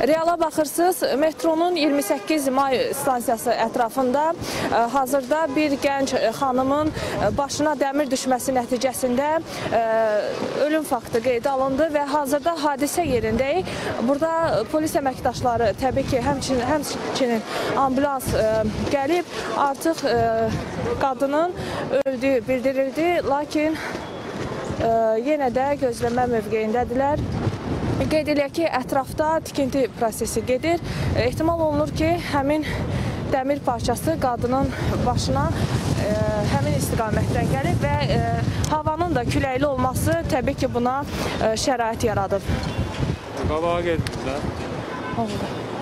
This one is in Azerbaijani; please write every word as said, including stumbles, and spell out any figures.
Reala baxırsınız, metronun iyirmi səkkiz may stansiyası ətrafında hazırda bir gənc xanımın başına dəmir düşməsi nəticəsində ölüm faktı qeydə alındı və hazırda hadisə yerindəyik. Burada polis əməkdaşları təbii ki, həmçinin, həmçinin ambulans gəlib, artıq qadının öldüyü bildirildi, lakin yenə də gözləmə mövqeyindədirlər. Qeyd edək ki, ətrafda tikinti prosesi gedir. Ehtimal olunur ki, həmin dəmir parçası qadının başına e, həmin istiqamətdən gəlib və e, havanın da küləkli olması təbii ki, buna e, şərait yaradır. Qabağa gediblər. Oldu.